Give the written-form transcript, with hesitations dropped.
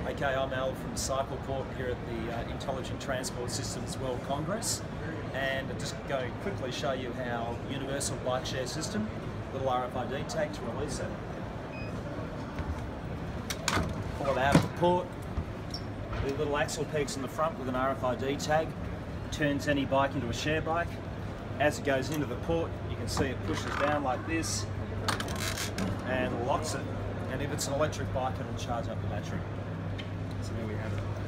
Okay, I'm Al from CyclePort here at the Intelligent Transport Systems World Congress, and I'm just going to quickly show you how universal bike share system, little RFID tag to release it. Pull it out of the port, the little axle pegs in the front with an RFID tag, turns any bike into a share bike. As it goes into the port, you can see it pushes down like this and locks it. And if it's an electric bike, it'll charge up the battery. So there we have it.